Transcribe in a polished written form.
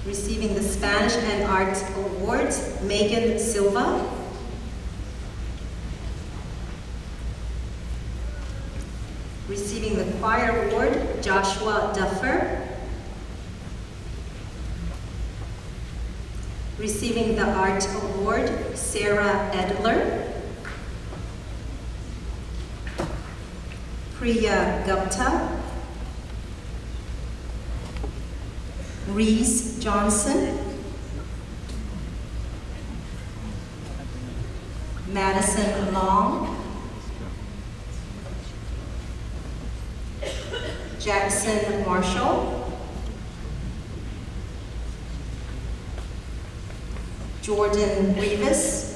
Receiving the Spanish and Art Awards, Megan Silva. Receiving the Choir Award, Joshua Duffer. Receiving the Art Award, Sarah Edler. Priya Gupta. Reese Johnson. Madison Long. Jackson Marshall. Jordan Rivas.